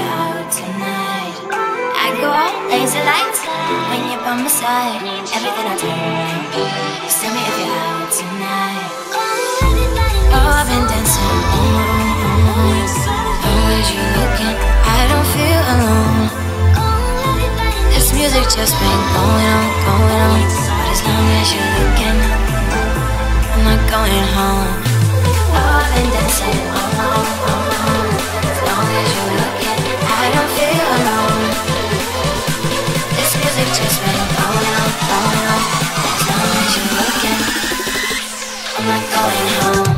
you're out tonight. I go out, laser lights, when you're by my side. Everything I do, just tell me if you're out tonight. Oh, I've been dancing, the way you're looking, I don't feel alone. This music just been going on, but as long as you're looking, I'm not going home. Oh, I've been dancing, as long as you're looking, I don't feel alone. This music just been going on, as long as you're looking, I'm not going home.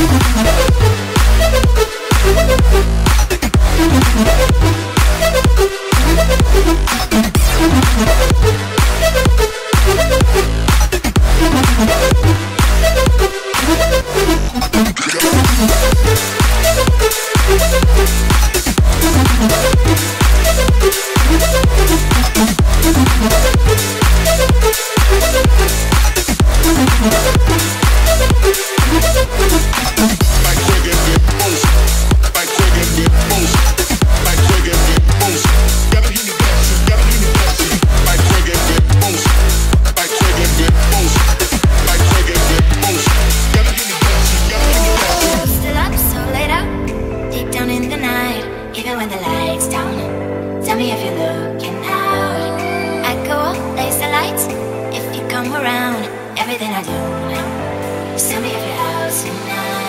Even when the lights down, tell me if you're looking out. I go up, laser lights, if you come around. Everything I do, just tell me if you're out tonight.